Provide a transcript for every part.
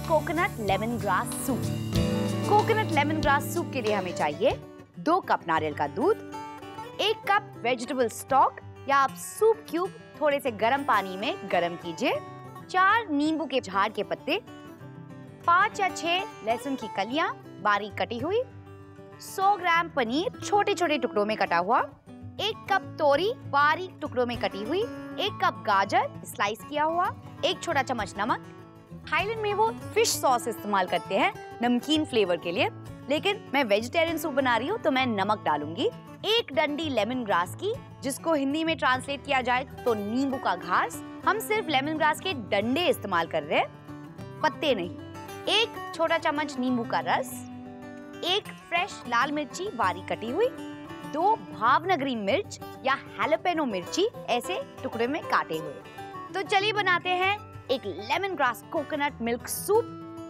Coconut lemon grass soup. Coconut lemon grass soup के लिए हमें चाहिए 2 कप नारियल का दूध, 1 कप वेजिटेबल स्टॉक या आप सूप क्यूब थोड़े से गर्म पानी में गर्म कीजिए, 4 नींबू के झाड़ के पत्ते, 5 या 6 लहसुन की कलियां बारीक कटी हुई, 100 ग्राम पनीर छोटे छोटे टुकड़ों में कटा हुआ, 1 कप तोरी बारीक टुकड़ों में कटी हुई, 1 कप गाजर स्लाइस किया हुआ, 1 छोटा चम्मच नमक। थाईलैंड में वो फिश सॉस इस्तेमाल करते हैं नमकीन फ्लेवर के लिए, लेकिन मैं वेजिटेरियन सूप बना रही हूँ तो मैं नमक डालूंगी। 1 डंडी लेमन ग्रास की, जिसको हिंदी में ट्रांसलेट किया जाए तो नींबू का घास। हम सिर्फ लेमन ग्रास के डंडे इस्तेमाल कर रहे हैं, पत्ते नहीं। 1 छोटा चम्मच नींबू का रस, 1 फ्रेश लाल मिर्ची बारीक कटी हुई, 2 भावनगरी मिर्च या हैलोपेनो मिर्ची ऐसे टुकड़े में काटे हुए। तो चलिए बनाते हैं एक lemon grass coconut milk soup.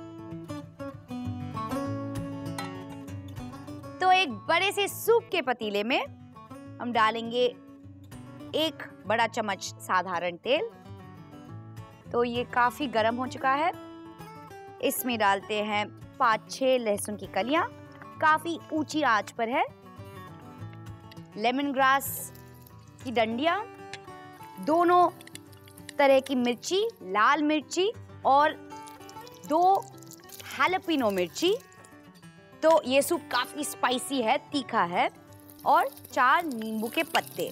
तो एक बड़े से सूप के पतीले में हम डालेंगे 1 बड़ा चम्मच साधारण तेल। तो ये काफी गर्म हो चुका है। इसमें डालते हैं 5-6 लहसुन की कलियां, काफी ऊंची आंच पर है। लेमन ग्रास की डंडियां, दोनों तरह की मिर्ची, लाल मिर्ची और 2 हैलोपिनो मिर्ची। तो ये सूप काफी स्पाइसी है, तीखा है। और 4 नींबू के पत्ते।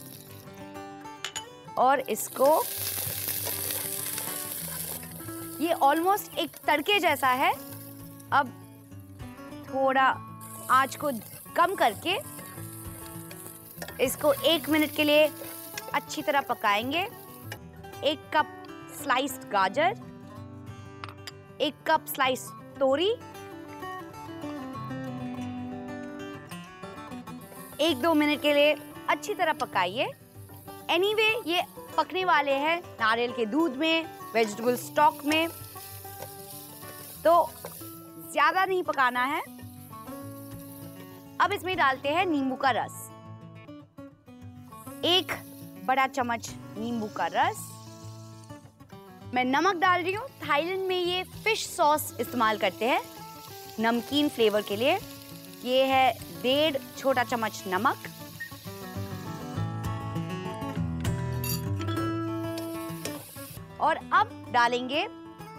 और इसको, ये ऑलमोस्ट एक तड़के जैसा है। अब थोड़ा आंच को कम करके इसको 1 मिनट के लिए अच्छी तरह पकाएंगे। 1 कप स्लाइस्ड गाजर, 1 कप स्लाइस तोरी, 1-2 मिनट के लिए अच्छी तरह पकाइए। एनीवे ये पकने वाले हैं नारियल के दूध में, वेजिटेबल स्टॉक में, तो ज्यादा नहीं पकाना है। अब इसमें डालते हैं नींबू का रस, 1 बड़ा चम्मच नींबू का रस। मैं नमक डाल रही हूँ। थाईलैंड में ये फिश सॉस इस्तेमाल करते हैं नमकीन फ्लेवर के लिए। ये है 1.5 छोटा चम्मच नमक। और अब डालेंगे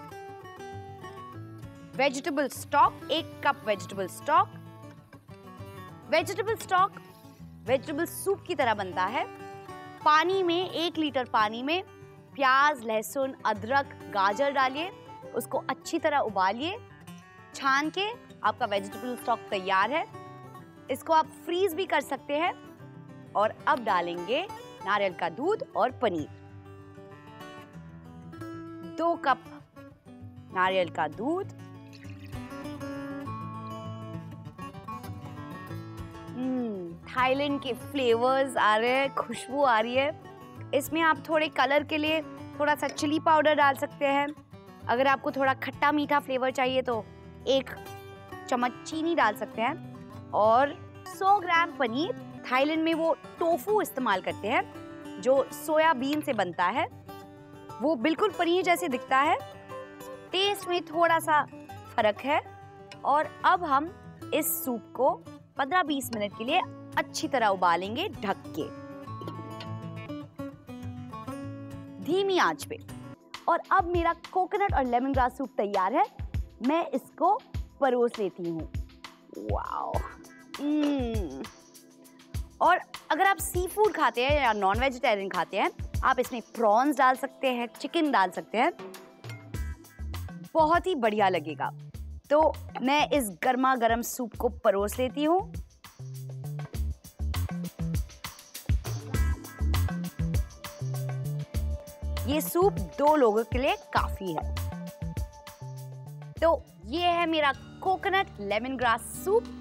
vegetable stock, 1 cup vegetable stock. Vegetable stock vegetable soup की तरह बनता है। पानी में 1 लीटर पानी में प्याज, लहसुन, अदरक, गाजर डालिए, उसको अच्छी तरह उबालिए। छान के आपका वेजिटेबल स्टॉक तैयार है। इसको आप फ्रीज भी कर सकते हैं। और अब डालेंगे नारियल का दूध और पनीर। 2 कप नारियल का दूध, थाईलैंड के फ्लेवर्स आ रहे हैं, खुशबू आ रही है। इसमें आप थोड़े कलर के लिए थोड़ा सा चिली पाउडर डाल सकते हैं। अगर आपको थोड़ा खट्टा मीठा फ्लेवर चाहिए तो 1 चम्मच चीनी डाल सकते हैं। और 100 ग्राम पनीर, थाईलैंड में वो टोफू इस्तेमाल करते हैं जो सोयाबीन से बनता है। वो बिल्कुल पनीर जैसे दिखता है, टेस्ट में थोड़ा सा फर्क है। और अब हम इस सूप को 15-20 मिनट के लिए अच्छी तरह उबालेंगे ढक के, धीमी आंच पे। और अब मेरा कोकोनट और लेमन ग्रास सूप तैयार है। मैं इसको परोस लेती हूँ। वाओ! और अगर आप सी फूड खाते हैं या नॉन वेजिटेरियन खाते हैं, आप इसमें प्रॉन्स डाल सकते हैं, चिकन डाल सकते हैं, बहुत ही बढ़िया लगेगा। तो मैं इस गर्मा गर्म सूप को परोस लेती हूँ। ये सूप 2 लोगों के लिए काफी है। तो ये है मेरा कोकोनट लेमन ग्रास सूप।